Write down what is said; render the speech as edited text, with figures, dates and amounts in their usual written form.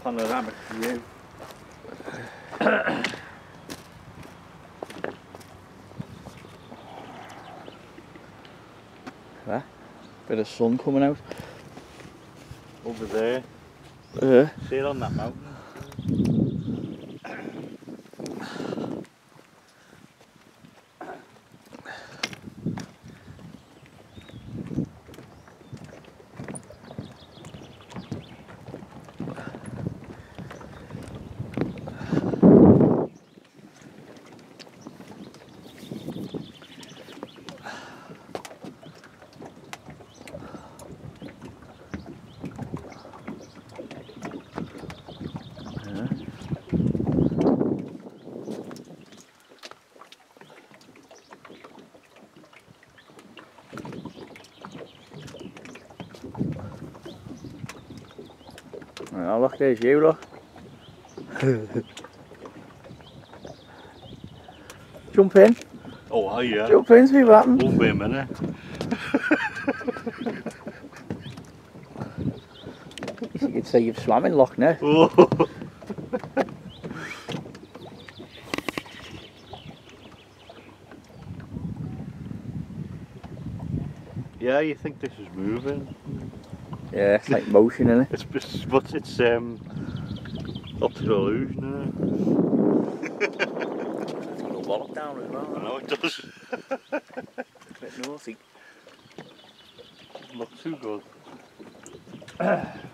panoramic view. Bit of sun coming out. Over there. See it on that mountain? Oh, look, there's you, look. Jump in. Oh, yeah. Jump in, see what happens. Won't be a minute. You could say you've swam in Loch Ness. Oh. Yeah, you think this is moving? Yeah, it's like motion, isn't it? It's optical illusion, It's got a wallop down as well. I know it does. A bit naughty. Not too good.